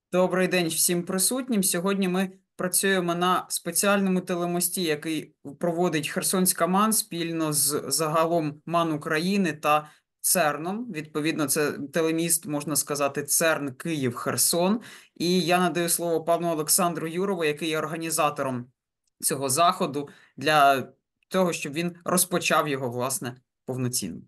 Добрий день всім присутнім. Сьогодні ми працюємо на спеціальному телемості, який проводить Херсонська МАН спільно з загалом МАН України та ЦЕРНом. Відповідно, це телеміст, можна сказати, ЦЕРН Київ-Херсон. І я надаю слово пану Олександру Юрову, який є організатором цього заходу, для того, щоб він розпочав його, власне, повноцінно.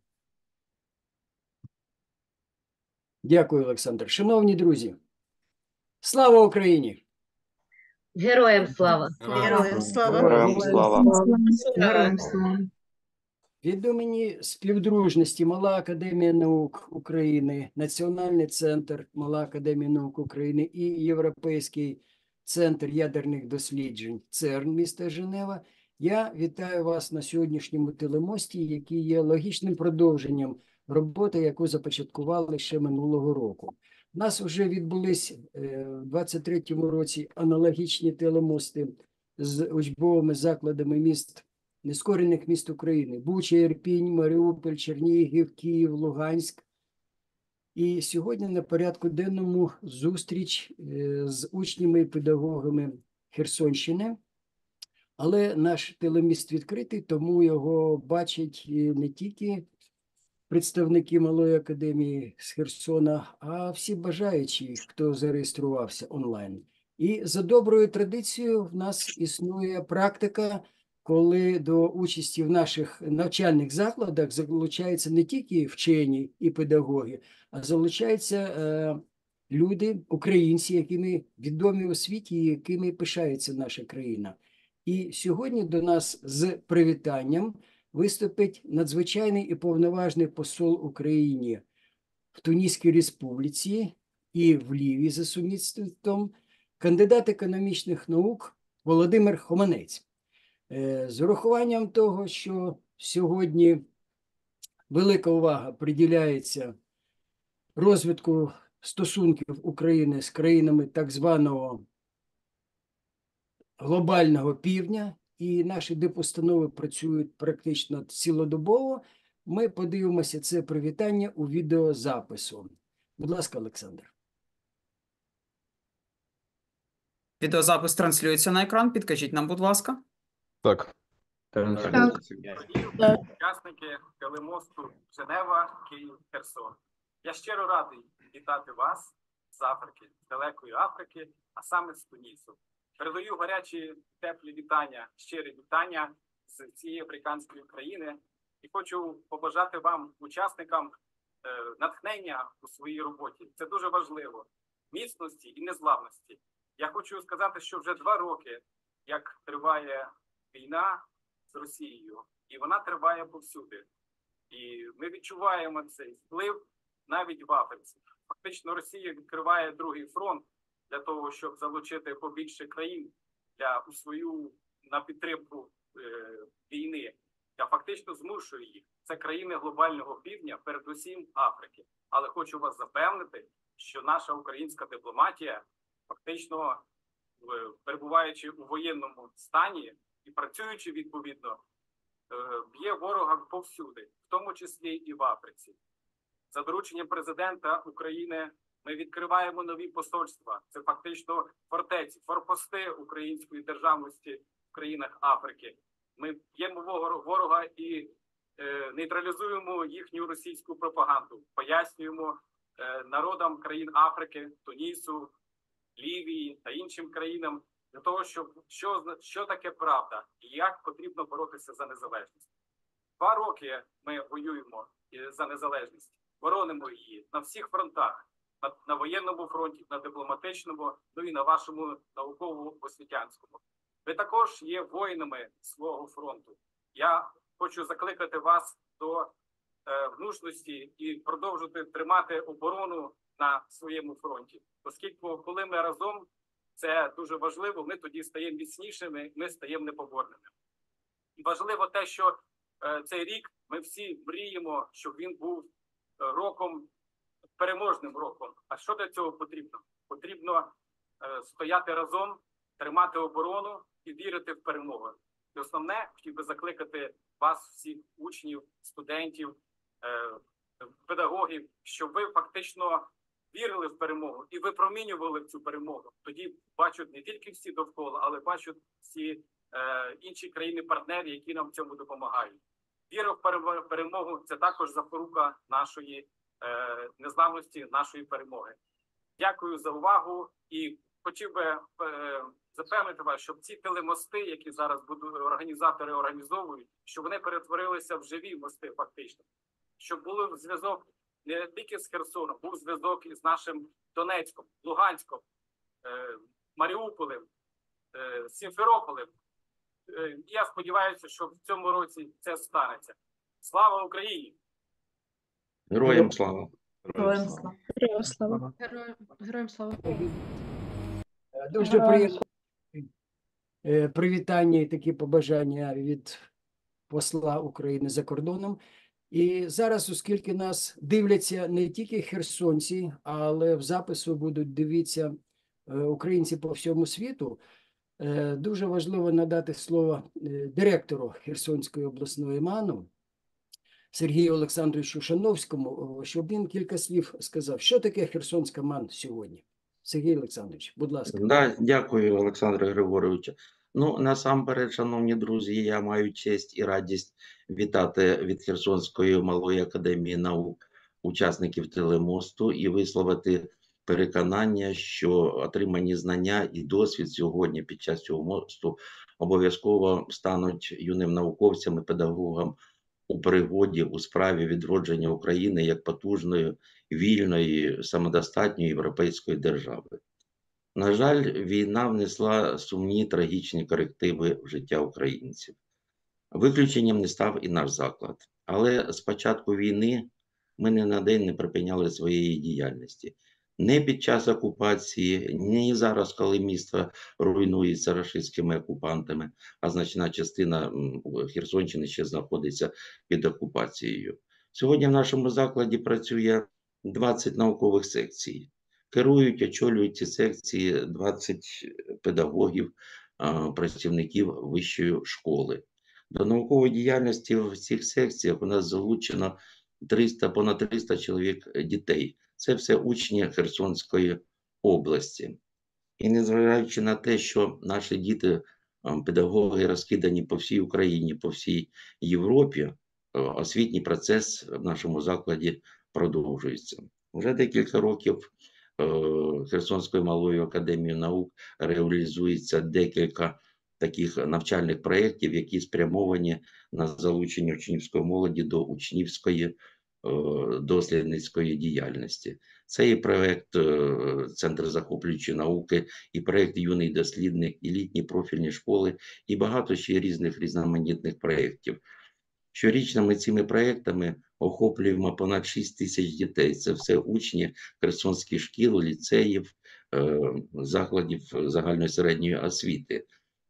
Дякую, Олександр. Шановні друзі, слава Україні! Героям слава! Героям слава! Героям слава! Героям слава! Від імені Співдружності Мала Академія наук України, Національний центр Мала Академія наук України і Європейський центр ядерних досліджень ЦЕРН міста Женева, я вітаю вас на сьогоднішньому телемості, який є логічним продовженням роботи, яку започаткували ще минулого року. У нас вже відбулись у 2023 році аналогічні телемости з учбовими закладами міст, нескорених міст України: Буча, Ірпінь, Маріуполь, Чернігів, Київ, Луганськ. І сьогодні на порядку денному зустріч з учнями і педагогами Херсонщини. Але наш телеміст відкритий, тому його бачать не тільки представники Малої академії з Херсона, а всі бажаючі, хто зареєструвався онлайн. І за доброю традицією в нас існує практика, коли до участі в наших навчальних закладах залучаються не тільки вчені і педагоги, а залучаються люди, українці, якими відомі у світі і якими пишається наша країна. І сьогодні до нас з привітанням виступить надзвичайний і повноважний посол України в Туніській Республіці і в Лівії за сумісництвом, кандидат економічних наук Володимир Хоманець. З урахуванням того, що сьогодні велика увага приділяється розвитку стосунків України з країнами так званого глобального півдня, і наші дипустанови працюють практично цілодобово, ми подивимося це привітання у відеозапису. Будь ласка, Олександр. Відеозапис транслюється на екран. Підкажіть нам, будь ласка. Так. Учасники телемосту Женева, Київ, Херсон. Я щиро радий вітати вас з Африки, з далекої Африки, а саме з Тунісу. Передаю гарячі, теплі вітання, щирі вітання з цієї африканської країни і хочу побажати вам, учасникам, натхнення у своїй роботі. Це дуже важливо. Міцності і незламності. Я хочу сказати, що вже 2 роки, як триває війна з Росією, і вона триває повсюди. І ми відчуваємо цей вплив навіть в Африці. Фактично Росія відкриває другий фронт для того, щоб залучити побільше країн на підтримку війни. Я фактично змушую їх. Це країни глобального півдня, передусім Африки. Але хочу вас запевнити, що наша українська дипломатія, фактично перебуваючи у воєнному стані і працюючи відповідно, б'є ворога повсюди, в тому числі і в Африці. За дорученням президента України ми відкриваємо нові посольства. Це фактично фортеці, форпости української державності в країнах Африки. Ми б'ємо ворога і нейтралізуємо їхню російську пропаганду. Пояснюємо народам країн Африки, Тунісу, Лівії та іншим країнам для того, що таке правда і як потрібно боротися за незалежність. 2 роки ми воюємо за незалежність, боронимо її на всіх фронтах. На воєнному фронті, на дипломатичному, ну і на вашому науково-освітянському. Ви також є воїнами свого фронту. Я хочу закликати вас до гнучності і продовжувати тримати оборону на своєму фронті. Оскільки, коли ми разом, це дуже важливо, ми тоді стаємо міцнішими, ми стаємо непоборними. І важливо те, що цей рік ми всі мріємо, щоб він був переможним роком. А що для цього потрібно? Потрібно стояти разом, тримати оборону і вірити в перемогу. І основне, хотів би закликати вас, всіх учнів, студентів, педагогів, щоб ви фактично вірили в перемогу і випромінювали в цю перемогу, тоді бачать не тільки всі довкола, але бачать всі інші країни-партнери, які нам в цьому допомагають. Віра в перемогу – це також запорука нашої незламності, нашої перемоги. Дякую за увагу і хотів би запевнити вас, щоб ці телемости, які зараз організатори організовують, щоб вони перетворилися в живі мости фактично. Щоб був зв'язок не тільки з Херсоном, був зв'язок із нашим Донецьком, Луганськом, Маріуполем, Сімферополем. Я сподіваюся, що в цьому році це станеться. Слава Україні! Героям слава! Героям слава. Героям слава. Героям слава. Дуже приємно привітання і такі побажання від посла України за кордоном. І зараз, оскільки нас дивляться не тільки херсонці, але в запису будуть дивитися українці по всьому світу, дуже важливо надати слово директору Херсонської обласної МАНу Сергію Олександровичу Шановському, щоб він кілька слів сказав, що таке Херсонська МАН сьогодні. Сергій Олександрович, будь ласка. Да, дякую, Олександре Григоровичу. Ну, насамперед, шановні друзі, я маю честь і радість вітати від Херсонської малої академії наук учасників телемосту і висловити переконання, що отримані знання і досвід сьогодні під час цього мосту обов'язково стануть юним науковцям і педагогам у пригоді у справі відродження України як потужної, вільної, самодостатньої європейської держави. На жаль, війна внесла сумні трагічні корективи в життя українців. Виключенням не став і наш заклад. Але з початку війни ми ні на день не припиняли своєї діяльності. Не під час окупації, ні зараз, коли місто руйнується рашистськими окупантами, а значна частина Херсонщини ще знаходиться під окупацією. Сьогодні в нашому закладі працює 20 наукових секцій. Керують, очолюють ці секції 20 педагогів, працівників вищої школи. До наукової діяльності в цих секціях у нас залучено понад 300 чоловік дітей. Це все учні Херсонської області. І незважаючи на те, що наші діти, педагоги розкидані по всій Україні, по всій Європі, освітній процес в нашому закладі продовжується. Вже декілька років Херсонською малою академією наук реалізується декілька таких навчальних проєктів, які спрямовані на залучення учнівської молоді до учнівської дослідницької діяльності. Це і проєкт Центр захоплюючої науки, і проєкт Юний дослідник, і літні профільні школи, і багато ще різних різноманітних проєктів. Щорічно ми цими проєктами охоплюємо понад 6 тисяч дітей. Це все учні херсонських шкіл, ліцеїв, закладів загальної середньої освіти.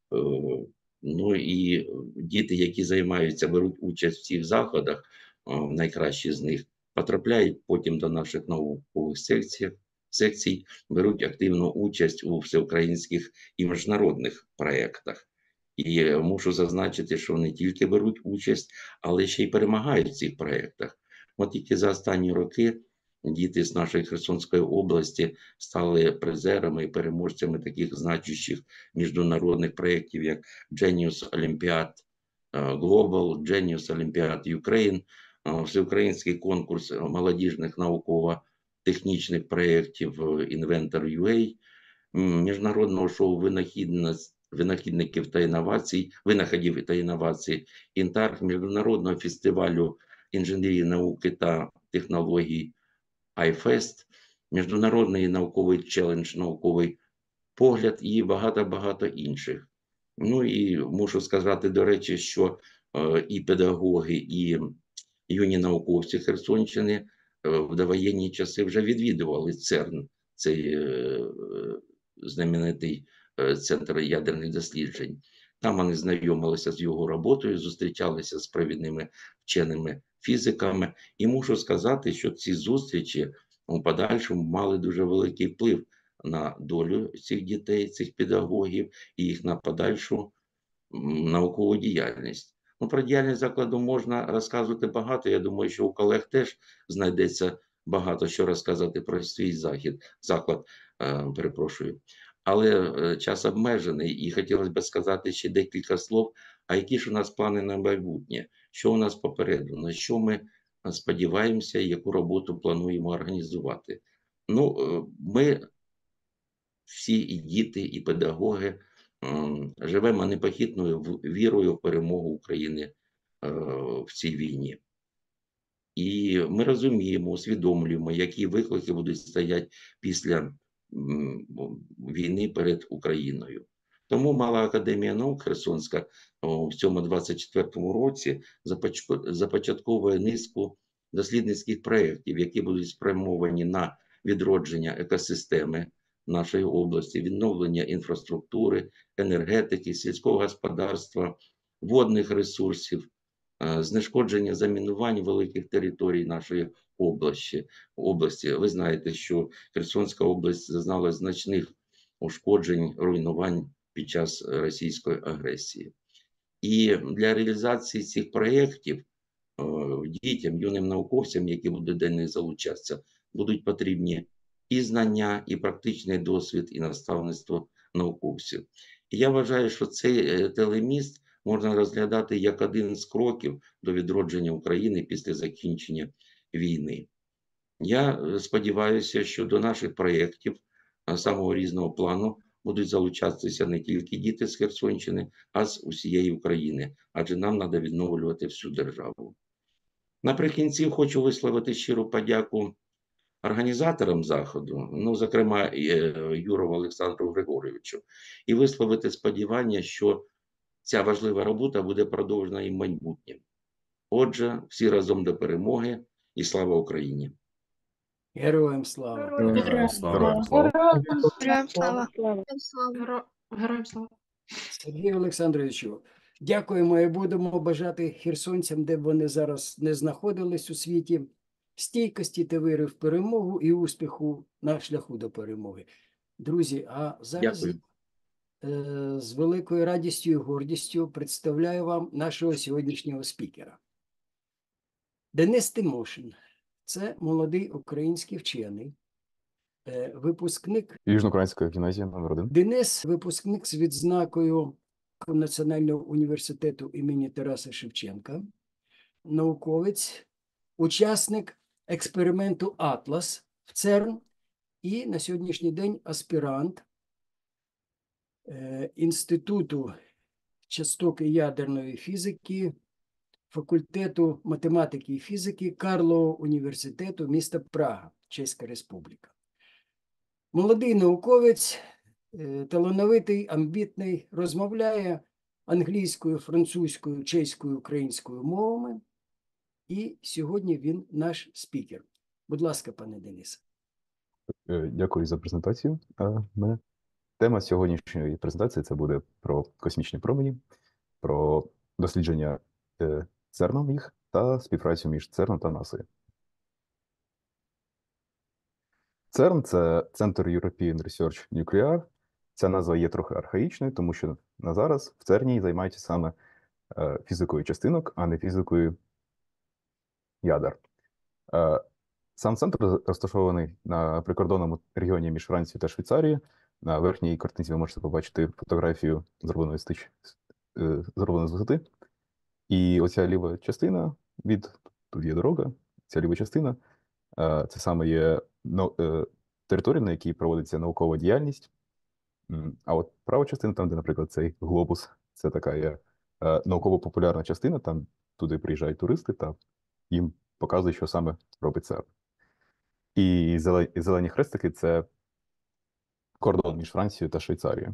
Ну і діти, які займаються, беруть участь в цих заходах, найкращі з них, потрапляють потім до наших наукових секцій, беруть активну участь у всеукраїнських і міжнародних проєктах. І мушу зазначити, що вони тільки беруть участь, але ще й перемагають в цих проєктах. От тільки за останні роки діти з нашої Херсонської області стали призерами і переможцями таких значущих міжнародних проєктів, як Genius Olympiad Global, Genius Olympiad Ukraine, всеукраїнський конкурс молодіжних науково-технічних проєктів Inventor.ua, міжнародного шоу винахідників та інновацій, винаходів та інновацій, Інтарх, міжнародного фестивалю інженерії, науки та технологій iFest, міжнародний науковий челендж, науковий погляд і багато-багато інших. Ну і мушу сказати, до речі, що і педагоги, і юні науковці Херсонщини в довоєнні часи вже відвідували ЦЕРН, цей знаменитий Центр ядерних досліджень. Там вони знайомилися з його роботою, зустрічалися з провідними вченими фізиками. І мушу сказати, що ці зустрічі у подальшому мали дуже великий вплив на долю цих дітей, цих педагогів і їх на подальшу наукову діяльність. Ну, про діяльність закладу можна розказувати багато. Я думаю, що у колег теж знайдеться багато що розказати про свій заклад, перепрошую. Але час обмежений, і хотілося б сказати ще декілька слов. А які ж у нас плани на майбутнє? Що у нас попереду? На що ми сподіваємося, яку роботу плануємо організувати? Ну, ми всі, і діти, і педагоги, живемо непохитною вірою в перемогу України в цій війні. І ми розуміємо, усвідомлюємо, які виклики будуть стояти після війни перед Україною. Тому Мала академія наук Херсонська в цьому 24-му році започатковує низку дослідницьких проєктів, які будуть спрямовані на відродження екосистеми нашої області, відновлення інфраструктури, енергетики, сільського господарства, водних ресурсів, знешкодження замінувань великих територій нашої області. Ви знаєте, що Херсонська область зазнала значних ушкоджень, руйнувань під час російської агресії. І для реалізації цих проєктів дітям, юним науковцям, які будуть до них залучатися, будуть потрібні і знання, і практичний досвід, і наставництво науковців. І я вважаю, що цей телеміст можна розглядати як один з кроків до відродження України після закінчення війни. Я сподіваюся, що до наших проєктів самого різного плану будуть залучатися не тільки діти з Херсонщини, а з усієї України, адже нам треба відновлювати всю державу. Наприкінці хочу висловити щиру подяку організаторам заходу, ну, зокрема, Юрову Олександру Григоровичу, і висловити сподівання, що ця важлива робота буде продовжена і в майбутньому. Отже, всі разом до перемоги і слава Україні! Героям слава! Героям слава! Героям слава! Героям слава! Сергію Олександровичу, дякуємо і будемо бажати херсонцям, де б вони зараз не знаходились у світі, стійкості та віри в перемогу і успіху на шляху до перемоги. Друзі, а зараз Дякую. з великою радістю і гордістю представляю вам нашого сьогоднішнього спікера. Денис Тимошин – це молодий український вчений, випускник Южноукраїнська гімназія номер 1. Денис – випускник з відзнакою Національного університету імені Тараса Шевченка, науковець, учасник експерименту «Атлас» в ЦЕРН і на сьогоднішній день аспірант Інституту часток і ядерної фізики, факультету математики і фізики Карлового університету міста Прага, Чеська Республіка. Молодий науковець, талановитий, амбітний, розмовляє англійською, французькою, чеською, українською мовами. І сьогодні він наш спікер. Будь ласка, пане Денисе. Дякую за презентацію. Тема сьогоднішньої презентації – це буде про космічні промені, про дослідження ЦЕРНом їх та співпрацю між ЦЕРНом та НАСА. ЦЕРН – це Center European Research Nuclear. Ця назва є трохи архаїчною, тому що на зараз в ЦЕРНі займаються саме фізикою частинок, а не фізикою ядер. Сам центр розташований на прикордонному регіоні між Францією та Швейцарією. На верхній картинці ви можете побачити фотографію, зроблену з висоти. І оця ліва частина, тут є дорога, ця ліва частина, це саме є територія, на якій проводиться наукова діяльність. А от права частина, там, де, наприклад, цей глобус, це така є науково-популярна частина, там туди приїжджають туристи та їм показують, що саме робить ЦЕРН. І зелені хрестики – це кордон між Францією та Швейцарією.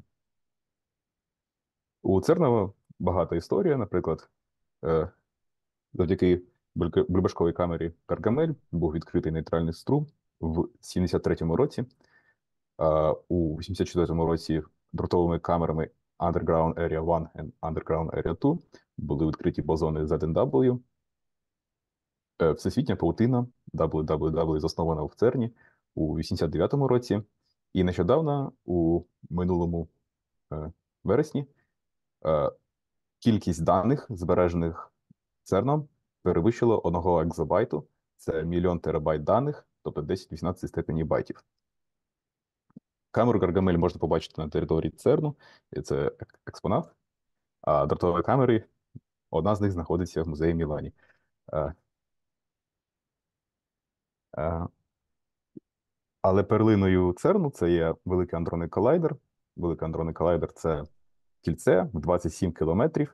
У ЦЕРНа багата історія, наприклад, завдяки бульбашковій камері Гаргамель був відкритий нейтральний струм в 73-му році. У 84-му році дротовими камерами Underground Area 1 і Underground Area 2 були відкриті бозони ZNW. Всесвітня паутина WWW заснована в ЦЕРНі у 89-му році. І нещодавно, у минулому вересні, кількість даних, збережених ЦЕРНом, перевищила 1 екзобайту. Це 1 мільйон терабайт даних, тобто 10-18 степені байтів. Камеру Gargamel можна побачити на території ЦЕРНу, і це експонат, а дротові камери, одна з них знаходиться в музеї Мілані. Е, е, Але перлиною ЦЕРНу це є Великий андронний колайдер. Великий андронний колайдер – це кільце в 27 кілометрів.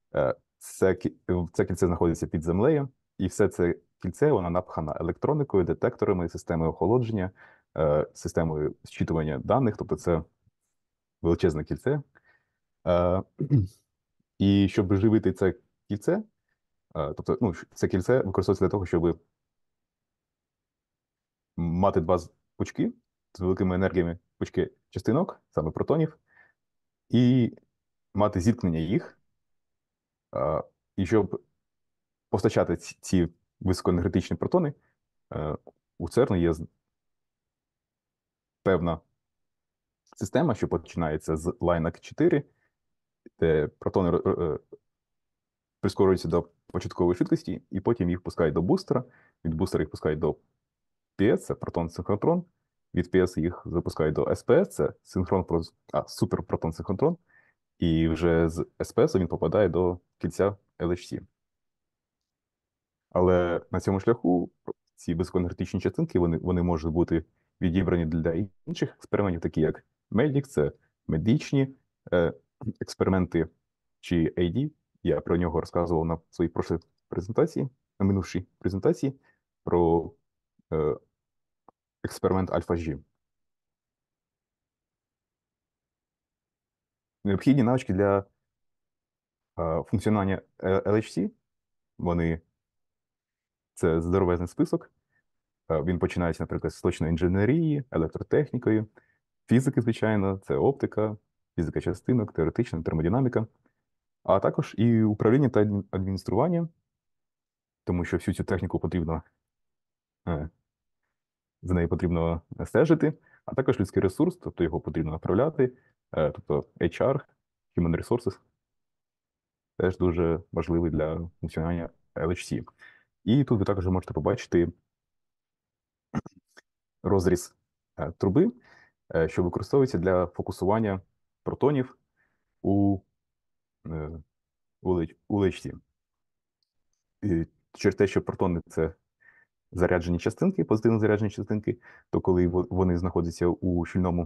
Це кільце знаходиться під землею, і все це кільце воно напхано електроникою, детекторами, системою охолодження, системою зчитування даних, тобто це величезне кільце. І щоб живити це кільце, тобто це кільце використовується для того, щоб мати два пучки з великими енергіями, пучки частинок, саме протонів, і мати зіткнення їх, і щоб постачати ці високоенергетичні протони, у ЦЕРНу є певна система, що починається з LINAC 4, де протони прискорюються до початкової швидкості, і потім їх пускають до бустера, від бустера їх пускають до PS, це протон-синхротрон, від PS їх запускають до SPS, це суперпротон-синхротрон, і вже з SPS він попадає до кільця LHC. Але на цьому шляху ці високоенергетичні частинки, вони можуть бути відібрані для інших експериментів, такі як MEDIC, це медичні експерименти, чи AD. Я про нього розказував на своїй прошлій презентації, на минувшій презентації, про експеримент Альфа-G. Необхідні навички для функціонування LHC, це здоровезний список. Він починається, наприклад, з точної інженерії, електротехнікою, фізики, звичайно, це оптика, фізика частинок, теоретична, термодинаміка, а також і управління та адміністрування, тому що всю цю техніку потрібно, за нею потрібно стежити, а також людський ресурс, тобто його потрібно направляти, тобто HR, Human Resources, теж дуже важливий для функціонування LHC. І тут ви також можете побачити розріз труби, що використовується для фокусування протонів у LHC. І через те, що протони – це заряджені частинки, позитивно заряджені частинки, то коли вони знаходяться у щільному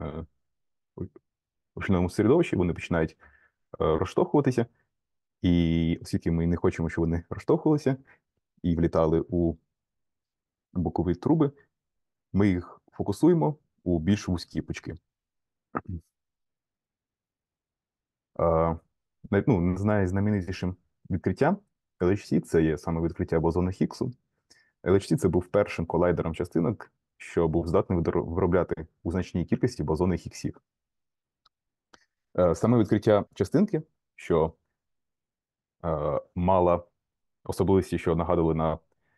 середовищі, вони починають розштовхуватися, і оскільки ми не хочемо, щоб вони розштовхувалися і влітали у бокові труби, ми їх фокусуємо у більш вузькі пучки. Найзнаменитішим відкриттям LHC – це є саме відкриття бозону Хіггсу. LHC – це був першим колайдером частинок, що був здатний виробляти у значній кількості бозони Хіггсів. Саме відкриття частинки, що мала особливості, що нагадували на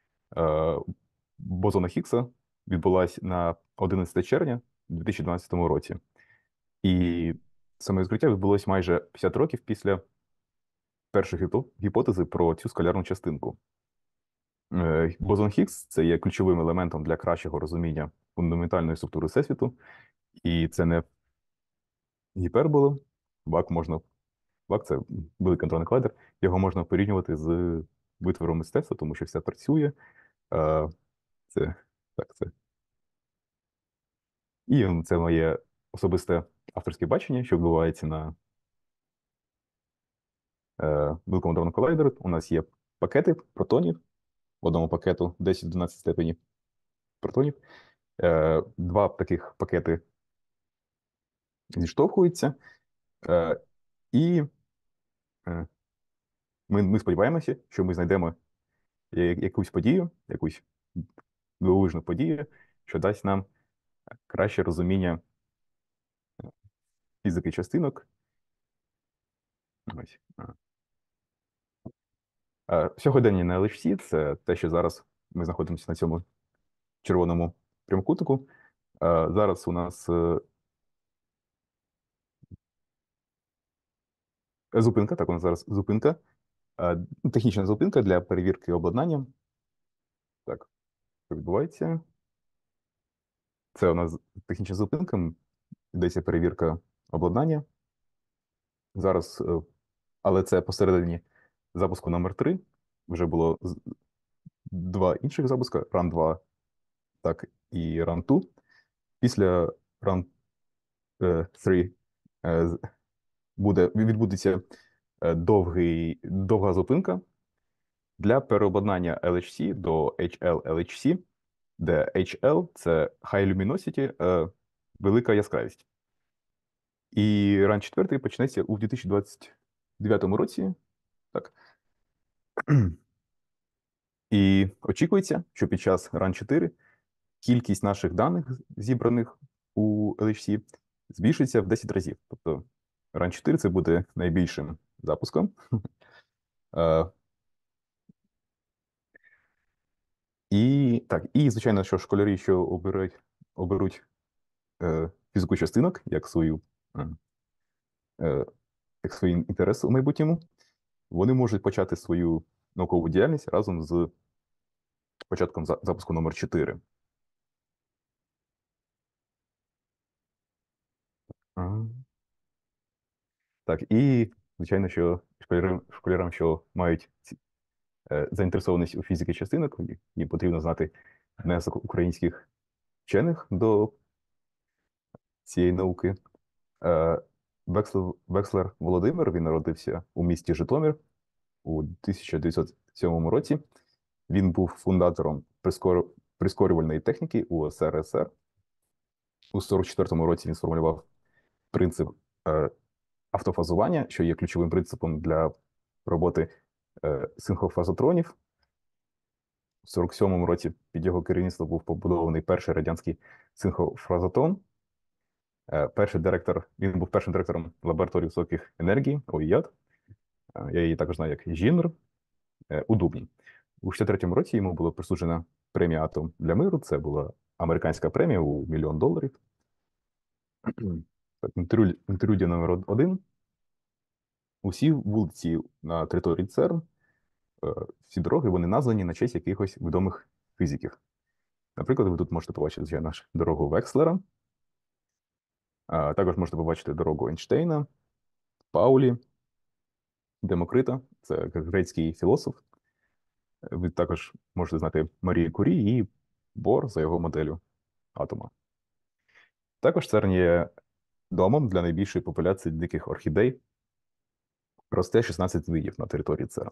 бозона Хіггса, відбулася на 11 червня 2012 році. І саме відкриття відбулося майже 50 років після першої гіпотези про цю скалярну частинку. Бозон Хіггс – це є ключовим елементом для кращого розуміння фундаментальної структури Всесвіту, і це не гіпербола. Бак – це великий андронний колайдер, його можна порівнювати з витвором мистецтва, тому що все працює. І це моє особисте авторське бачення, що відбувається на великому андронному колайдері. У нас є пакети протонів, в одному пакету 10-12 степені протонів. Два таких пакети зіштовхуються, і ми сподіваємося, що ми знайдемо якусь подію, якусь дивовижну подію, що дасть нам краще розуміння фізики частинок. Сьогодення на LHC – це те, що зараз ми знаходимося на цьому червоному прямокутнику. Зараз у нас зупинка, так у нас зараз зупинка, технічна зупинка для перевірки обладнання. Так, що відбувається? Це у нас технічна зупинка, йдеться перевірка обладнання. Зараз, але це посередині запуску номер 3. Вже було 2 інших запуска, Run 2, так і Run 2. Після Run 3 відбудеться довга зупинка для переобладнання LHC до HL-LHC, де HL – це High Luminosity, велика яскравість. І Run 4 почнеться у 2029 році. Так. І очікується, що під час Run 4 кількість наших даних, зібраних у LHC, збільшиться в 10 разів. Тобто Run 4 це буде найбільшим запуском. І, звичайно, що школярі, що оберуть фізику частинок як свої інтереси у майбутньому, вони можуть почати свою наукову діяльність разом з початком запуску номер 4. Так, і, звичайно, що школярам, що мають заінтересованість у фізиці частинок, їм потрібно знати внесок українських вчених до цієї науки. Векслер Володимир, він народився у місті Житомир у 1907 році. Він був фундатором прискорювальної техніки у СРСР. У 1944 році він сформулював принцип автофазування, що є ключовим принципом для роботи синхрофазотронів. У 1947 році під його керівництвом був побудований перший радянський синхрофазотрон. Він був першим директором лабораторії високих енергій ОІЯД. Я її також знаю як ЖІНР у Дубні. У 1963 році йому була присуджена премія «Атом для миру». Це була американська премія у $1 мільйон. Інтерлюдія номер 1. Усі вулиці на території ЦЕРН, всі дороги, вони названі на честь якихось відомих фізиків. Наприклад, ви тут можете побачити, звичайно, нашу дорогу Векслера. Також можете побачити дорогу Ейнштейна, Паулі, Демокрита, це грецький філософ. Ви також можете знати Марію Курі і Бор за його моделлю атома. Також ЦЕРН є домом для найбільшої популяції диких орхідей. Росте 16 видів на території ЦЕРН.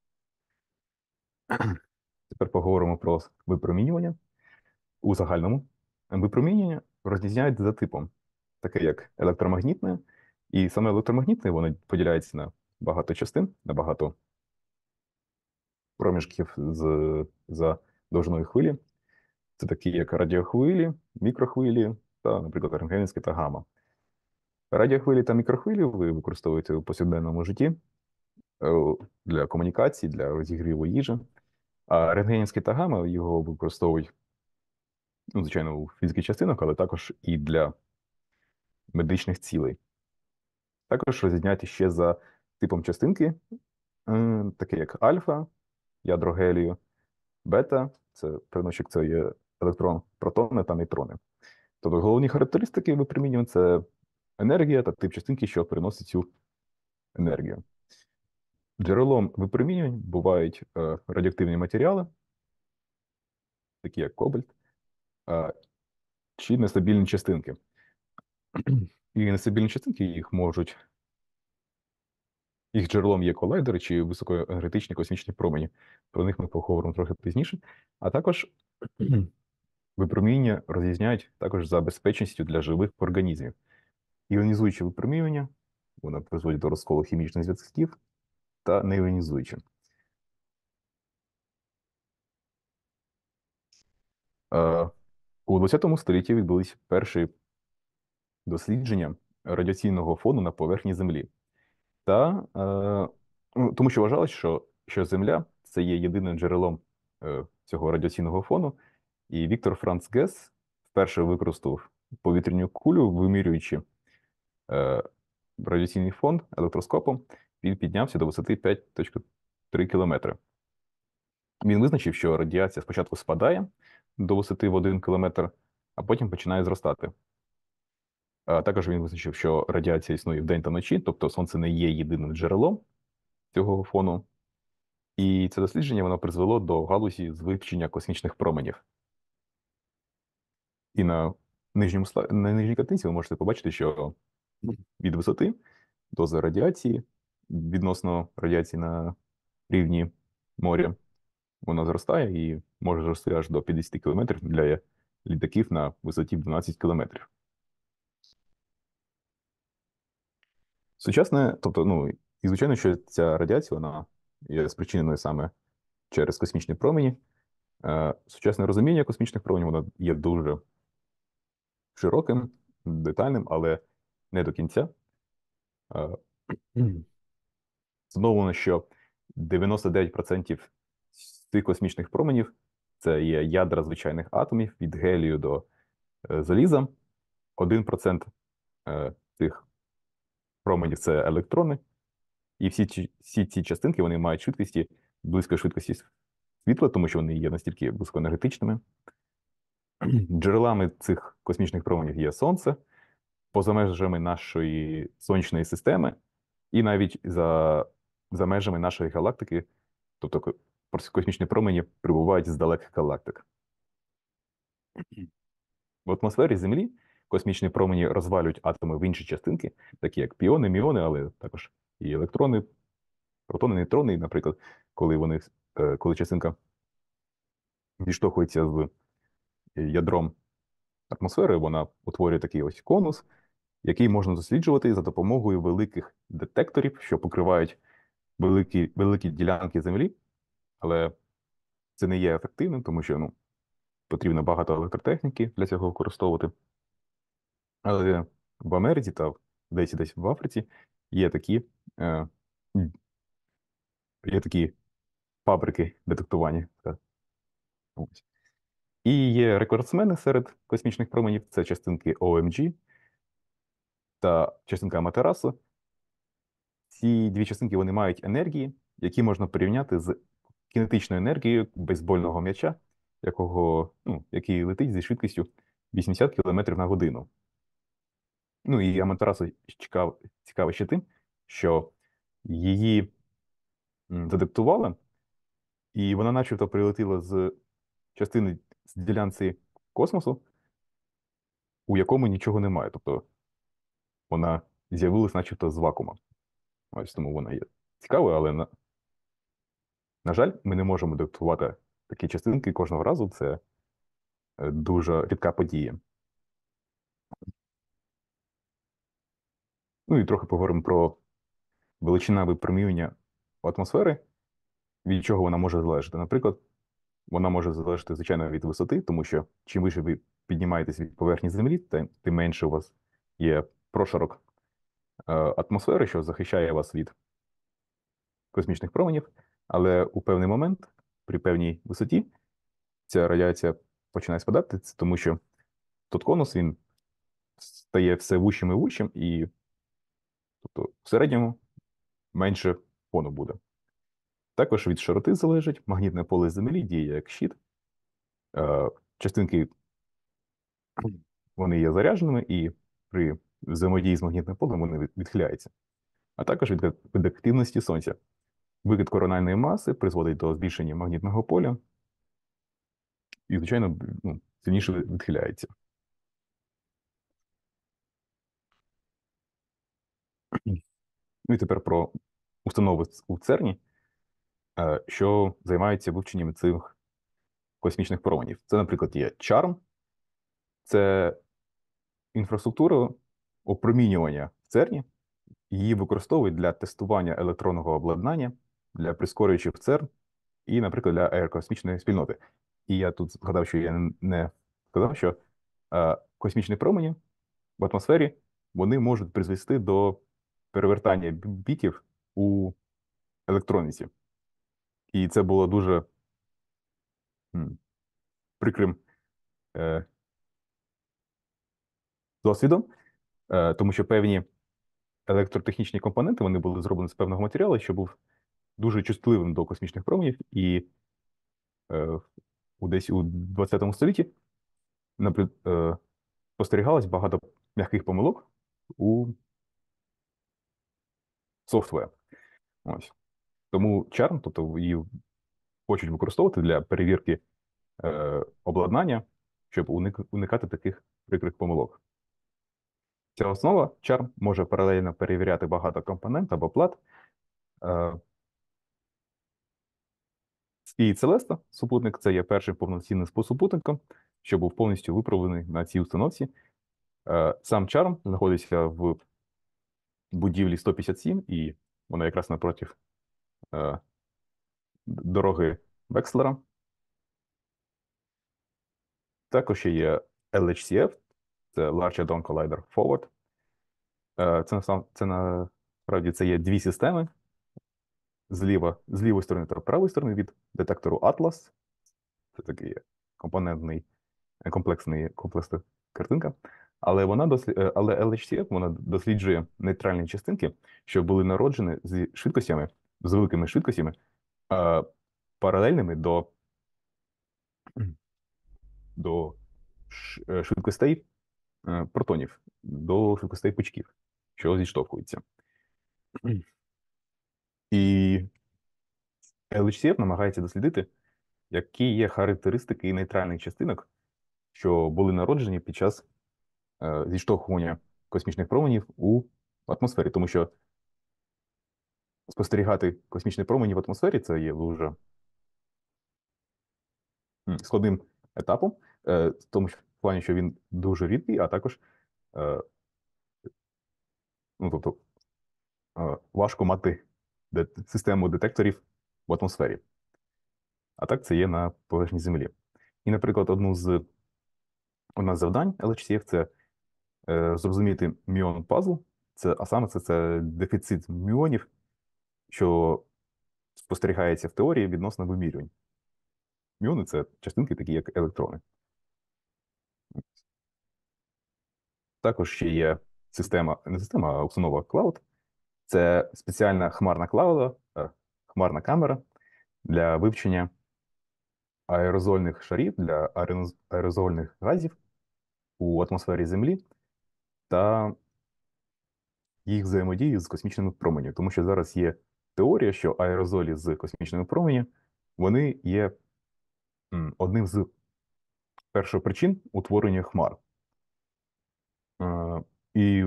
Тепер поговоримо про випромінювання. У загальному випромінювання розрізняють за типом, таке як електромагнітне, і саме електромагнітне, воно поділяється на багато частин, на багато проміжків за довжиною хвилі. Це такі як радіохвилі, мікрохвилі та, наприклад, рентгенівські та гамма. Радіохвилі та мікрохвилі ви використовуєте у повсякденному житті для комунікації, для розігріву їжі. А рентгенівські та гамма його використовують, звичайно, у фізиці частинок, але також і для медичних цілей. Також розрізняють ще за типом частинки, таке як альфа, ядро гелію, бета, це приносчик, це є електрон, протони та нейтрони. Тобто головні характеристики випромінювання – це енергія та тип частинки, що переносить цю енергію. Джерелом випромінювань бувають радіоактивні матеріали, такі як кобальт, чи нестабільні частинки. І нестабільні частинки їх джерелом є колайдери чи високоенергетичні космічні промені. Про них ми поговоримо трохи пізніше. А також випромінювання розрізняють також за безпечністю для живих організмів. Іонізуюче випромінювання, воно призводить до розколу хімічних зв'язків, та неіонізуюче. У 20 столітті відбулись перші дослідження радіаційного фону на поверхні Землі. Тому що вважалось, що Земля – це є єдиним джерелом цього радіаційного фону. І Віктор Франц Гес вперше використав повітряну кулю, вимірюючи радіаційний фон електроскопом, він піднявся до висоти 5,3 кілометри. Він визначив, що радіація спочатку спадає до висоти в 1 кілометр, а потім починає зростати. Також він визначив, що радіація існує вдень та вночі, тобто сонце не є єдиним джерелом цього фону. І це дослідження воно призвело до галузі з вивчення космічних променів. І на нижній картинці ви можете побачити, що від висоти доза радіації відносно радіації на рівні моря вона зростає і може зрости аж до 50 км для літаків на висоті 12 км. Сучасне, тобто, ну, і звичайно, що ця радіація, вона є спричиненою саме через космічні промені. Сучасне розуміння космічних променів, воно є дуже широким, детальним, але не до кінця. Встановлено, що 99% з цих космічних променів це є ядра звичайних атомів від гелію до заліза. 1% цих променів це електрони. І всі ці частинки вони мають швидкості близько швидкості світла, тому що вони є настільки високоенергетичними. Джерелами цих космічних променів є Сонце, поза межами нашої сонячної системи, і навіть за межами нашої галактики, тобто космічні промені прибувають з далеких галактик. В атмосфері Землі космічні промені розвалюють атоми в інші частинки, такі як піони, міони, але також і електрони, протони, нейтрони, і, наприклад, коли частинка відштовхується з ядром атмосфери, вона утворює такий ось конус, який можна досліджувати за допомогою великих детекторів, що покривають великі ділянки Землі, але це не є ефективним, тому що потрібно багато електротехніки для цього використовувати. Але в Америці та десь в Африці є такі фабрики детектування. Ось. І є рекордсмени серед космічних променів. Це частинки OMG та частинка Аматерасу. Ці дві частинки вони мають енергії, які можна порівняти з кінетичною енергією бейсбольного м'яча, який летить зі швидкістю 80 км на годину. Ну і Аматерасу цікаво ще тим, що її задетектували, і вона начебто прилетіла з частини з ділянці космосу, у якому нічого немає. Тобто вона з'явилась начебто з вакуума. Ось тому вона є цікавою, але, на жаль, ми не можемо детектувати такі частинки кожного разу. Це дуже рідка подія. Ну і трохи поговоримо про величина випромінювання атмосфери, від чого вона може залежати. Наприклад, вона може залежати, звичайно, від висоти, тому що чим вище ви піднімаєтесь від поверхні Землі, тим менше у вас є прошарок атмосфери, що захищає вас від космічних променів. Але у певний момент, при певній висоті, ця радіація починає спадати, тому що тут конус, він стає все вущим і вущим, і тобто, в середньому менше фону буде. Також від широти залежить. Магнітне поле Землі діє як щит. Частинки вони є зарядженими, і при взаємодії з магнітним полем вони відхиляються. А також від активності Сонця. Викид корональної маси призводить до збільшення магнітного поля і, звичайно, сильніше відхиляється. Ну і тепер про установи у ЦЕРНі, що займаються вивченням цих космічних променів. Це, наприклад, є CHARM, це інфраструктура опромінювання в ЦЕРНі. Її використовують для тестування електронного обладнання, для прискорюючих ЦЕРН і, наприклад, для аерокосмічної спільноти. І я тут згадав, що я не сказав, що космічні промені в атмосфері, вони можуть призвести до перевертання біків у електроніці. І це було дуже прикрим досвідом, тому що певні електротехнічні компоненти, вони були зроблені з певного матеріалу, що був дуже чутливим до космічних променів, і десь у 20 столітті спостерігалось багато м'яких помилок у софтвер. Ось. Тому CHARM, тобто її хочуть використовувати для перевірки обладнання, щоб уникати таких прикрих помилок. Ця основа CHARM може паралельно перевіряти багато компонент або плат. І Celesta, супутник, це є першим повноцінним супутником, що був повністю виправлений на цій установці. Сам CHARM знаходиться в будівлі 157, і вона якраз напроти дороги Векслера. Також ще є LHCF, це Large Hadron Collider Forward. Це насправді це є дві системи з лівої сторони та правої сторони від детектору Atlas. Це такий компонентний, комплексна картинка. Але LHCF вона досліджує нейтральні частинки, що були народжені з великими швидкостями, паралельними до швидкостей протонів, до швидкостей пучків, що зіштовхуються. І LHCF намагається дослідити, які є характеристики нейтральних частинок, що були народжені під час зіштовхування космічних променів у атмосфері, тому що спостерігати космічні промені в атмосфері це є дуже складним етапом, в тому плані, що він дуже рідкий, а також важко мати систему детекторів в атмосфері. А так це є на поверхні Землі. І, наприклад, одна з завдань LHCF – це зрозуміти мюон пазл, а саме це дефіцит мюонів, що спостерігається в теорії відносно вимірювань. Мюони – це частинки, такі як електрони. Також ще є не система, а установа Cloud. Це спеціальна хмарна камера для вивчення аерозольних шарів, для аерозольних газів у атмосфері Землі та їх взаємодії з космічними променями. Тому що зараз є теорія, що аерозолі з космічними променями, вони є одним з першопричин утворення хмар. І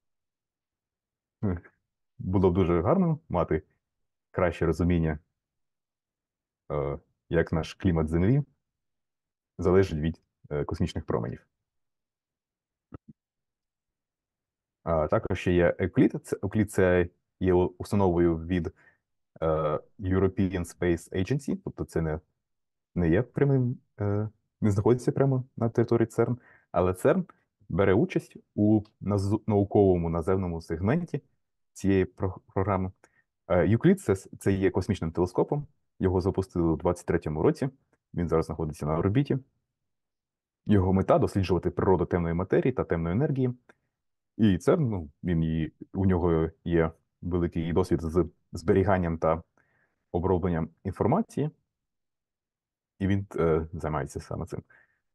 було б дуже гарно мати краще розуміння, як наш клімат Землі залежить від космічних променів. Також ще є Euclid. Euclid – це є установою від European Space Agency, тобто це не є прямим, не знаходиться прямо на території ЦЕРН, але ЦЕРН бере участь у науковому наземному сегменті цієї програми. Euclid – це є космічним телескопом, його запустили у 23-му році, він зараз знаходиться на орбіті. Його мета – досліджувати природу темної матерії та темної енергії. І ЦЕРН, у нього є великий досвід з зберіганням та обробленням інформації, і він займається саме цим.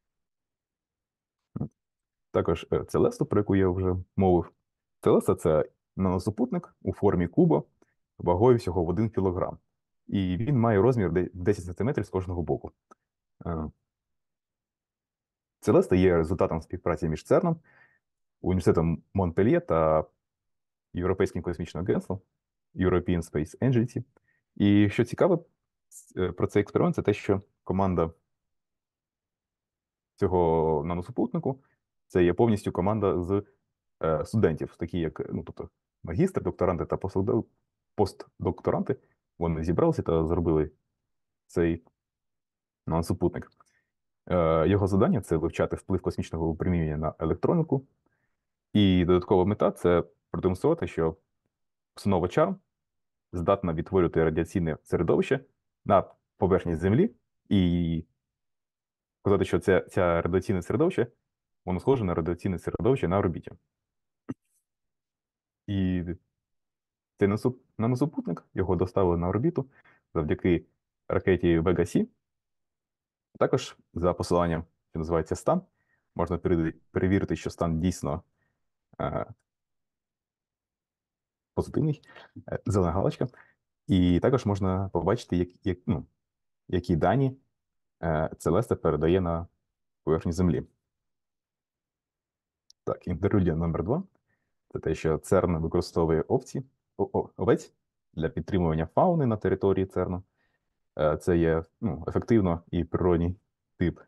Також Celesta, про яку я вже мовив. Celesta – це наносупутник у формі куба вагою всього в 1 кг. І він має розмір 10 см з кожного боку. Celesta є результатом співпраці між ЦЕРНом, університетом Монпельє та Європейським космічним агентством European Space Agency. І що цікаве про цей експеримент, це те, що команда цього наносупутнику це є повністю команда з студентів, такі як тобто магістри, докторанти та постдокторанти. Вони зібралися та зробили цей наносупутник. Його завдання – це вивчати вплив космічного випромінювання на електроніку. І додаткова мета – це продемонструвати, що установа CHARM здатна відтворювати радіаційне середовище на поверхні Землі і сказати, що це радіаційне середовище, воно схоже на радіаційне середовище на орбіті. І цей наносупутник, його доставили на орбіту завдяки ракеті Vega-C. Також за посиланням, що називається STAN, можна перевірити, що стан дійсно позитивний, зелена галочка. І також можна побачити, які дані Целеста передає на поверхні Землі. Так, інтерлюдія номер 2 – це те, що ЦЕРН використовує овець для підтримування фауни на території ЦЕРНу. Це є ефективно і природній тип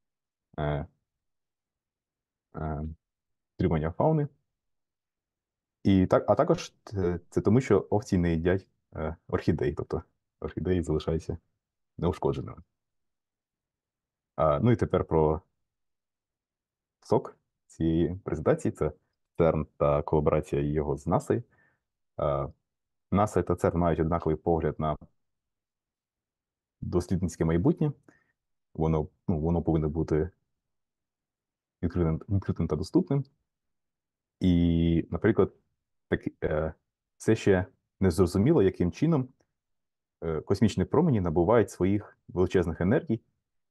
підтримання фауни. А також це тому, що овці не їдять орхідей, тобто орхідеї залишаються неушкодженими. Ну і тепер про сок цієї презентації – це ЦЕРН та колаборація його з НАСА. НАСА та ЦЕРН мають однаковий погляд на дослідницьке майбутнє. Воно повинно бути відкритим та доступним. І, наприклад, все ще не зрозуміло, яким чином космічні промені набувають своїх величезних енергій.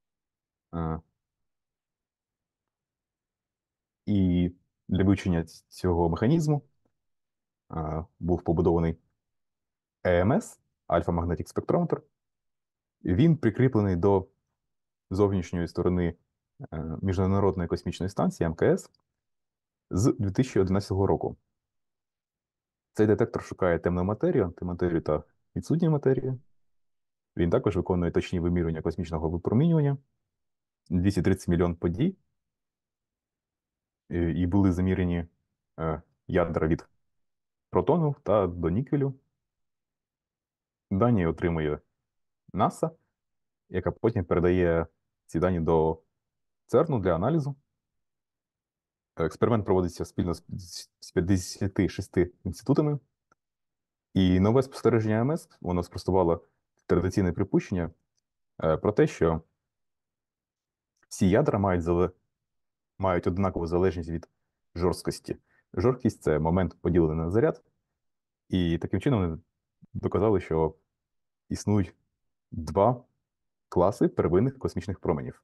І для вивчення цього механізму був побудований ЕМС, Alpha Magnetic Spectrometer. Він прикріплений до зовнішньої сторони Міжнародної космічної станції МКС з 2011 року. Цей детектор шукає темну матерію, антиматерію та відсутню матерію. Він також виконує точні вимірювання космічного випромінювання, 230 мільйон подій, і були замірені ядра від протону та до нікелю. Дані отримує НАСА, яка потім передає ці дані до ЦЕРНу для аналізу. Експеримент проводиться спільно з 56 інститутами. І нове спостереження АМС, воно спростувало традиційне припущення про те, що всі ядра мають однакову залежність від жорсткості. Жорсткість – це момент поділений на заряд. І таким чином вони доказали, що існують два класи первинних космічних променів.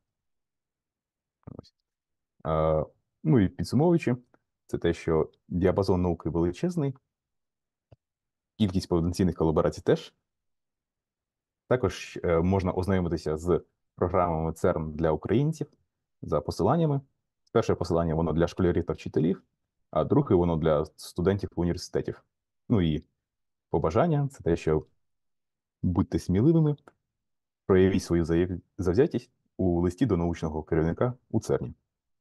Ну і підсумовуючи, це те, що діапазон науки величезний, кількість потенційних колаборацій теж. Також можна ознайомитися з програмами ЦЕРН для українців за посиланнями. Перше посилання воно для школярів та вчителів, а друге воно для студентів університетів. Ну і побажання – це те, що будьте сміливими, проявіть свою завзятість у листі до научного керівника у ЦЕРНі.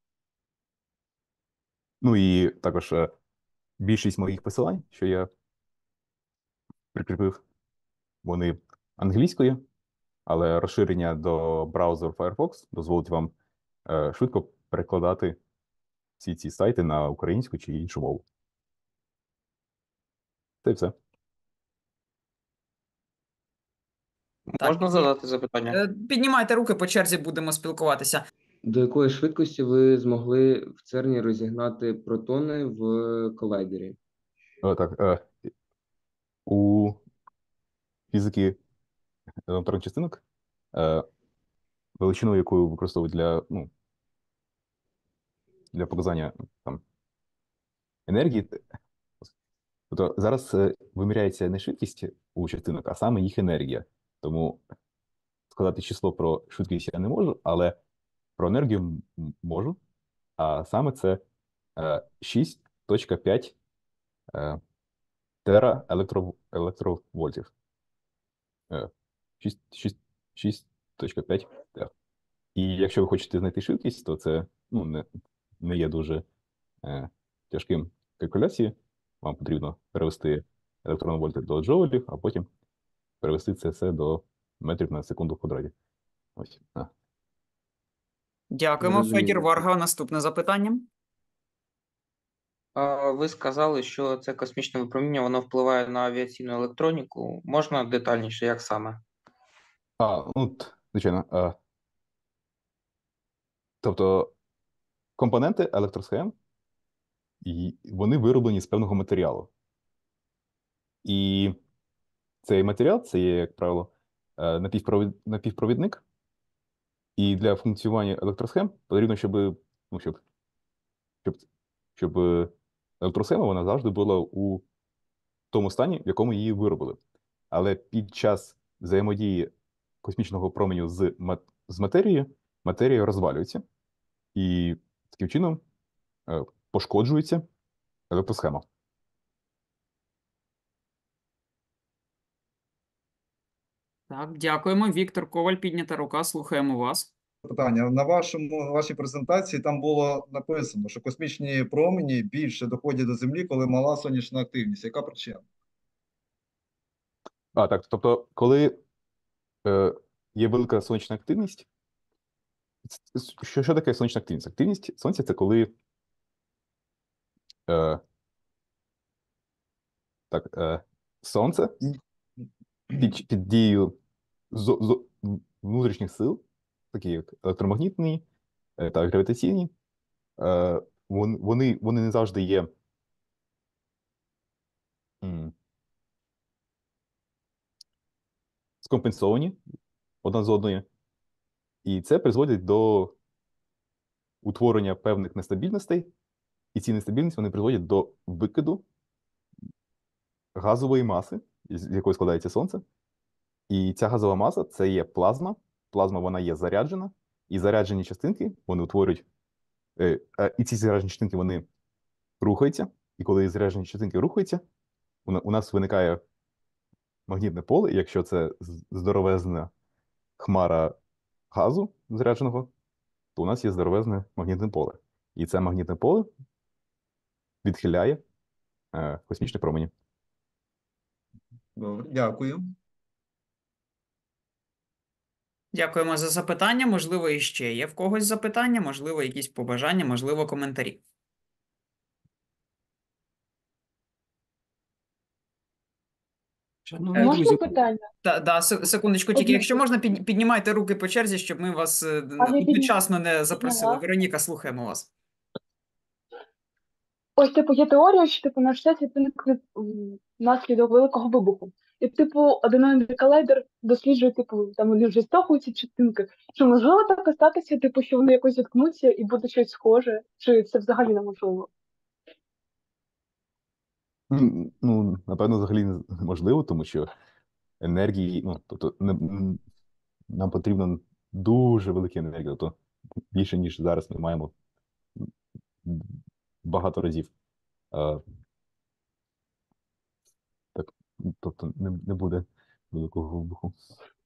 Ну і також більшість моїх посилань, що я прикріпив, вони англійською, але розширення до браузеру Firefox дозволить вам швидко перекладати всі ці сайти на українську чи іншу мову. Це і все. Можна задати запитання? Піднімайте руки, по черзі будемо спілкуватися. До якої швидкості ви змогли в ЦЕРНі розігнати протони в колайдері? Так, у фізики елементарних частинок, величину, яку використовують для показання енергії. Тобто зараз виміряється не швидкість у частинок, а саме їх енергія. Тому сказати число про швидкість я не можу, але про енергію можу. А саме це 6.5 тера електровольтів. 6.5 тер. І якщо ви хочете знайти швидкість, то це не є дуже тяжким калькуляцією. Вам потрібно перевести електронвольти до джоулів, а потім перевести це все до метрів на секунду в квадраті. Ось. Дякуємо. Зрозуміло. Федір Варга, наступне запитання. Ви сказали, що це космічне випромінювання, воно впливає на авіаційну електроніку. Можна детальніше, як саме? Звичайно. Тобто компоненти електросхем, вони вироблені з певного матеріалу. І цей матеріал, це є, як правило, напівпровідник. І для функціонування електросхем потрібно, щоб ну, щоб, щоб електросхема вона завжди була у тому стані, в якому її виробили. Але під час взаємодії космічного променю з матерією, матерія розвалюється, і таким чином пошкоджується електросхема. Так, дякуємо. Віктор Коваль, піднята рука, слухаємо вас. Питання. На вашій презентації там було написано, що космічні промені більше доходять до Землі, коли мала сонячна активність. Яка причина? Так, тобто, коли є велика сонячна активність, що таке сонячна активність? Активність сонця – це коли сонце під дією внутрішніх сил, такі як електромагнітні та гравітаційні, вони не завжди є скомпенсовані одна з одної, і це призводить до утворення певних нестабільностей, і ці нестабільності вони призводять до викиду газової маси, з якої складається Сонце. І ця газова маса – це є плазма. Плазма, вона є заряджена, і заряджені частинки, вони утворюють, і ці заряджені частинки, вони рухаються, і коли заряджені частинки рухаються, у нас виникає магнітне поле, і якщо це здоровезна хмара газу зарядженого, то у нас є здоровезне магнітне поле. І це магнітне поле відхиляє космічні промені. Добре, дякую. Дякуємо за запитання. Можливо, іще є в когось запитання, можливо, якісь побажання, можливо, коментарі. Шановні Можна друзі, питання? Секундочку, тільки Одне. якщо можна, піднімайте руки по черзі, щоб ми вас одночасно не запросили. Підняла. Вероніка, слухаємо вас. Ось, типу, є теорія, що типу наш всесвіт виник внаслідок великого вибуху. І, типу, Аденоїдний колайдер досліджує, типу, там вони вже стохують ці частинки. Чи можливо так статися, типу, що вони якось зіткнуться і буде щось схоже? Чи це взагалі неможливо? Ну, напевно, взагалі неможливо, тому що енергії, тобто нам потрібно дуже велика енергія, тобто більше, ніж зараз ми маємо багато разів. Так, тобто не буде великого вибуху.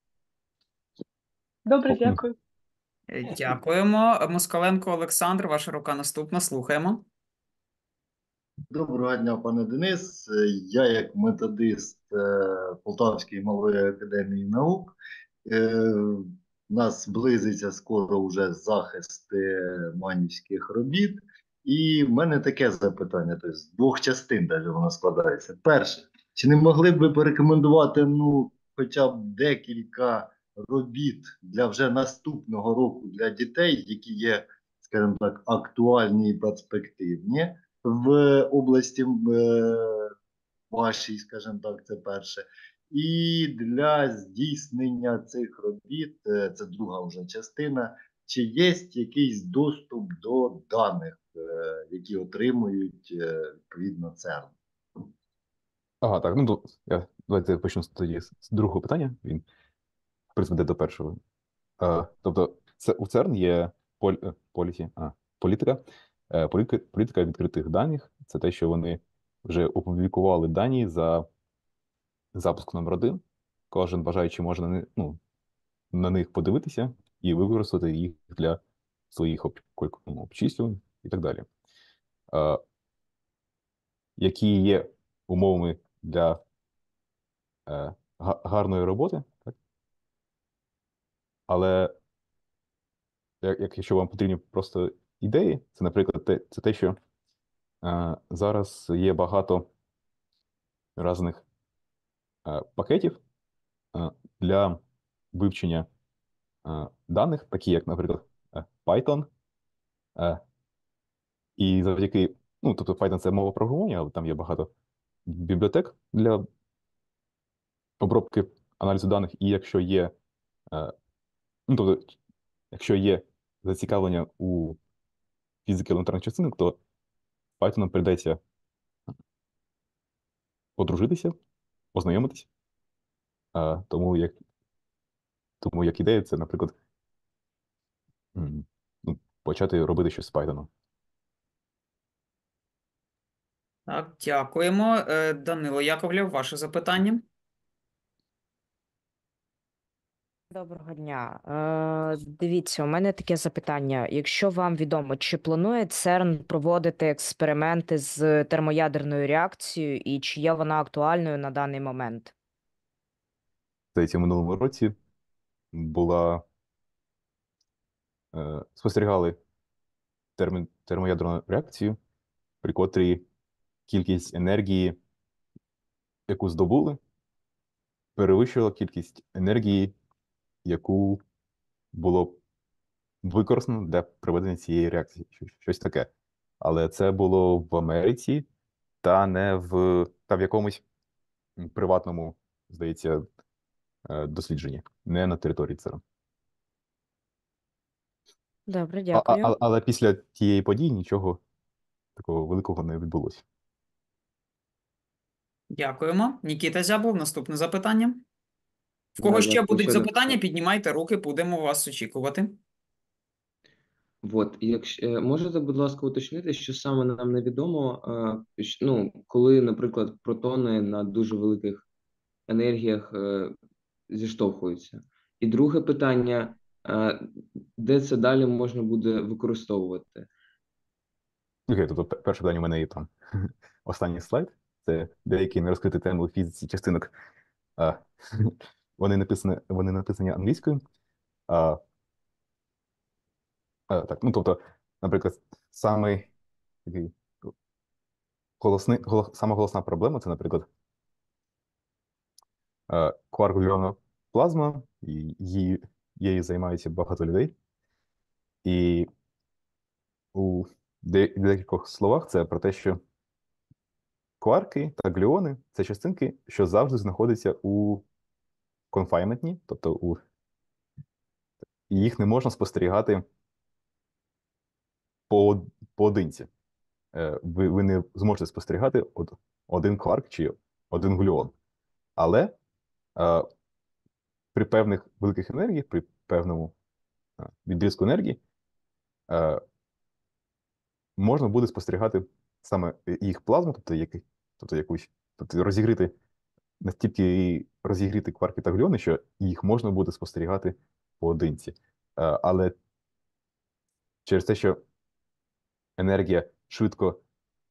Добре, дякую. Дякуємо. Москаленко Олександр, ваша рука наступна, слухаємо. Доброго дня, пане Денис. Я як методист Полтавської малої академії наук. У нас близиться скоро вже захист манівських робіт. І в мене таке запитання, тобто з двох частин даже воно складається. Перше, чи не могли б ви порекомендувати хоча б декілька робіт для вже наступного року для дітей, які є, скажімо так, актуальні і перспективні в області вашій, скажімо так, це перше. І для здійснення цих робіт, це друга вже частина, чи є якийсь доступ до даних, які отримують відповідно ЦЕРН? Ага, так, давайте почну тоді з другого питання, він призведе до першого. Тобто, у ЦЕРН є політика відкритих даних. Це те, що вони вже опублікували дані за запуск номер 1. Кожен бажаючий може на них подивитися і використати їх для своїх обчислювань і так далі. Які є умовами для гарної роботи, так? Але якщо вам потрібні просто ідеї, це, наприклад, це те, що зараз є багато різних пакетів для вивчення даних, такі як, наприклад, Python. І завдяки, тобто Python – це мова програмування, але там є багато бібліотек для обробки аналізу даних. І якщо є, тобто, якщо є зацікавлення у фізики елементарних частинок, то Python прийдеться одружитися, познайомитись. Тому як ідея, це, наприклад, ну, почати робити щось з Python. Так, дякуємо. Данило Яковлєв, ваше запитання. Доброго дня. Дивіться, у мене таке запитання. Якщо вам відомо, чи планує ЦЕРН проводити експерименти з термоядерною реакцією і чи є вона актуальною на даний момент? Здається, в минулому році спостерігали термоядерну реакцію, при котрій кількість енергії, яку здобули, перевищувала кількість енергії, яку було використано для проведення цієї реакції. Щось таке. Але це було в Америці та в якомусь приватному, здається, дослідженні, не на території ЦЕРН. Добре, дякую. Але після тієї події нічого такого великого не відбулося. Дякуємо. Нікіта Зяблов, наступне запитання. В кого Да, ще дякую. будуть Ще запитання, піднімайте руки, будемо вас очікувати. Якщо можете, будь ласка, уточнити, що саме нам невідомо, коли, наприклад, протони на дуже великих енергіях зіштовхуються. І друге питання, де це далі можна буде використовувати? Окей, тобто перше питання у мене є там останній слайд. Це деякі нерозкриті теми у фізиці частинок. Вони написані англійською. Так, ну, тобто, наприклад, сама голосна проблема – це, наприклад, коагульована плазма, і її займаються багато людей. І у декількох словах це про те, що кварки та глюони – це частинки, що завжди знаходяться у конфайнментні, тобто їх не можна спостерігати поодинці. Ви не зможете спостерігати один кварк чи один глюон. Але при певних великих енергіях, при певному відрізку енергії, можна буде спостерігати саме їх плазму, тобто настільки розігріти кварки та глюони, що їх можна буде спостерігати поодинці. Але через те, що енергія швидко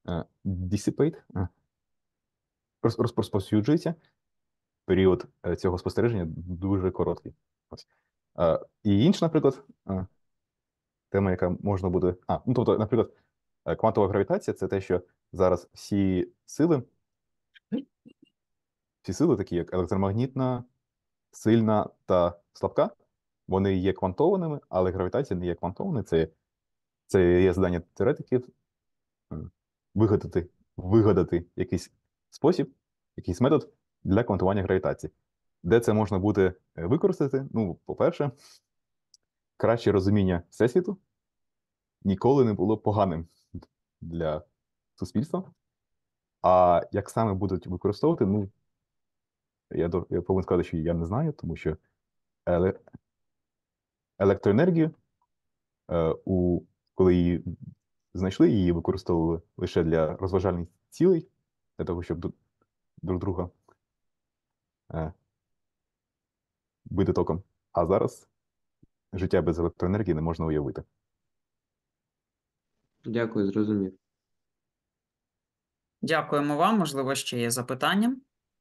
розповсюджується, період цього спостереження дуже короткий. І інша, наприклад, тема, яка можна буде... тобто, наприклад, квантова гравітація – це те, що зараз всі сили, такі як електромагнітна, сильна та слабка, вони є квантованими, але гравітація не є квантованою. Це є завдання теоретиків вигадати якийсь спосіб, якийсь метод для квантування гравітації. Де це можна буде використати? Ну, по-перше, краще розуміння Всесвіту ніколи не було поганим для суспільства. А як саме будуть використовувати, ну, я повинен сказати, що я не знаю, тому що електроенергію, коли її знайшли, її використовували лише для розважальних цілей, для того, щоб друг друга бити током. А зараз життя без електроенергії не можна уявити. Дякую, зрозумів. Дякуємо вам. Можливо, ще є запитання.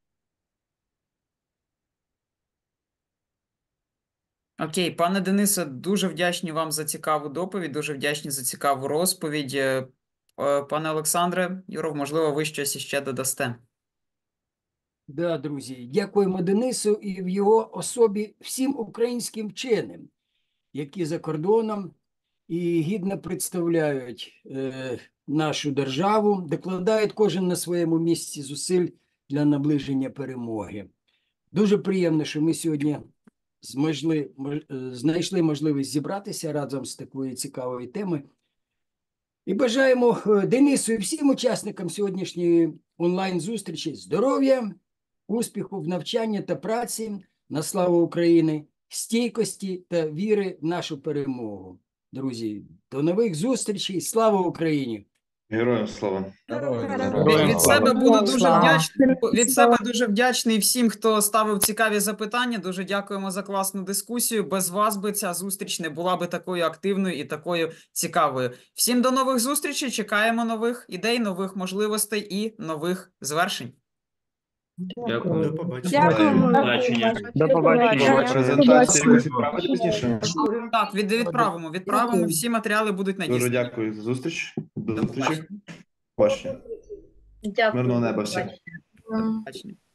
Окей, пане Денисе, дуже вдячні вам за цікаву доповідь, дуже вдячні за цікаву розповідь. Пане Олександре, Юров, можливо, ви щось іще додасте. Да, друзі, дякуємо Денису і в його особі всім українським вченим, які за кордоном і гідно представляють нашу державу, докладають кожен на своєму місці зусиль для наближення перемоги. Дуже приємно, що ми сьогодні знайшли можливість зібратися разом з такої цікавої теми. І бажаємо Денису і всім учасникам сьогоднішньої онлайн-зустрічі здоров'я, успіху в навчанні та праці на славу України, стійкості та віри в нашу перемогу. Друзі, до нових зустрічей. Слава Україні! Героям слава! Від себе буду дуже Слава. вдячний. Від себе дуже вдячний всім, хто ставив цікаві запитання. Дуже дякуємо за класну дискусію. Без вас би ця зустріч не була би такою активною і такою цікавою. Всім до нових зустрічей. Чекаємо нових ідей, нових можливостей і нових звершень. Дякую. До побачення. Дякуємо. До побачення. Презентацію відправити пізніше. Так, відправимо. Всі матеріали будуть Дуже надіслані. дякую за зустріч. До До зустрічі. побачення. Побачення. Дякую. Мирного неба всім. Бачення. Побачення.